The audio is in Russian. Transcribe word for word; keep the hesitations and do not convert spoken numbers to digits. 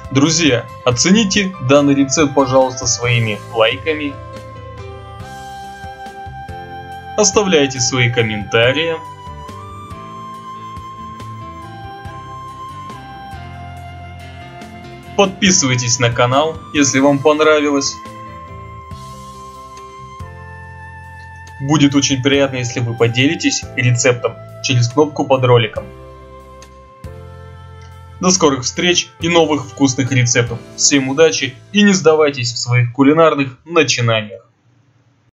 Друзья, оцените данный рецепт, пожалуйста, своими лайками. Оставляйте свои комментарии. Подписывайтесь на канал, если вам понравилось. Будет очень приятно, если вы поделитесь рецептом через кнопку под роликом. До скорых встреч и новых вкусных рецептов. Всем удачи и не сдавайтесь в своих кулинарных начинаниях.